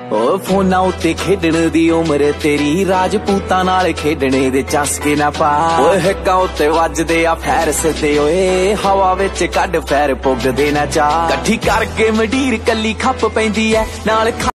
ਓ ਫੋਨਾਂ ਉੱਤੇ ਖੇਡਣ ਦੀ ਉਮਰ ਤੇਰੀ, ਰਾਜਪੂਤਾਂ ਨਾਲ ਖੇਡਣੇ ਦੇ ਚਸਕੇ ਨਾ ਪਾ। ਓਏ ਹਿੱਕਾਂ ਉੱਤੇ ਵੱਜਦੇ ਆ ਫੈਰ ਸਿੱਧੇ, ਓਏ ਹਵਾ ਵਿੱਚ ਕੱਢ ਫੈਰ ਪੁੱਗਦੇ ਨਾ ਚਾ। ਇਕੱਠੀ ਕਰਕੇ ਮੰਡੀਰ ਕੱਲੀ ਖੱਪ ਪੈਂਦੀ ਐ ਨਾਲ